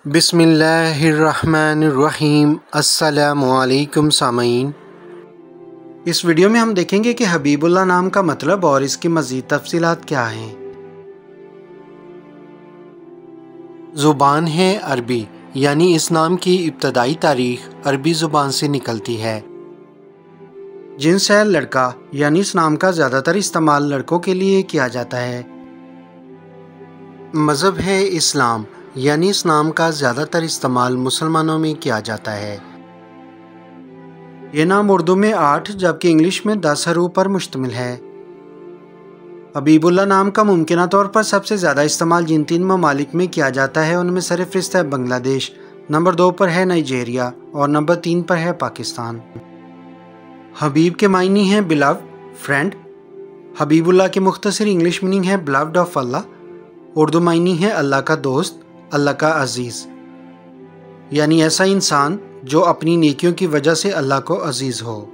बिस्मिल्लाहिर्रहमानिर्रहीम। अस्सलामु अलैकुम सामईन। इस वीडियो में हम देखेंगे कि हबीबुल्लाह नाम का मतलब और इसकी मज़ीद तफसीलात क्या हैं। ज़ुबान है अरबी, यानी इस नाम की इब्तदाई तारीख अरबी ज़ुबान से निकलती है। जिन्स है लड़का, यानी इस नाम का ज़्यादातर इस्तेमाल लड़कों के लिए किया जाता है। मज़हब है इस्लाम, यानी इस नाम का ज़्यादातर इस्तेमाल मुसलमानों में किया जाता है। ये नाम उर्दू में 8 जबकि इंग्लिश में 10 हरूफ पर मुश्तमिल है। हबीबुल्लाह नाम का मुमकिना तौर पर सबसे ज़्यादा इस्तेमाल जिन 3 ममालिक में किया जाता है उनमें सरफ़हरिस्त है बांग्लादेश, नंबर 2 पर है नाइजीरिया और नंबर 3 पर है पाकिस्तान। हबीब के मायने हैं बिलव्ड, फ्रेंड। हबीबुल्लाह की मुख्तसर इंग्लिश मीनिंग है बिलव्ड ऑफ अल्लाह। उर्दू मायने है अल्लाह का दोस्त, अल्लाह का अजीज़, यानी ऐसा इंसान जो अपनी नेकियों की वजह से अल्लाह को अजीज़ हो।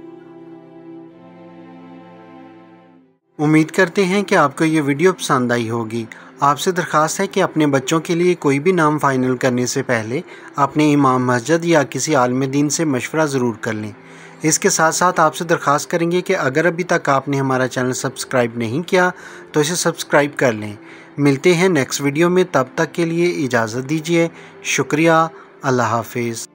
उम्मीद करते हैं कि आपको ये वीडियो पसंद आई होगी। आपसे दरख्वास्त है कि अपने बच्चों के लिए कोई भी नाम फ़ाइनल करने से पहले अपने इमाम मस्जिद या किसी आलिम दीन से मशवरा ज़रूर कर लें। इसके साथ साथ आपसे दरख्वास्त करेंगे कि अगर अभी तक आपने हमारा चैनल सब्सक्राइब नहीं किया तो इसे सब्सक्राइब कर लें। मिलते हैं नेक्स्ट वीडियो में, तब तक के लिए इजाज़त दीजिए। शुक्रिया। अल्लाह हाफिज़।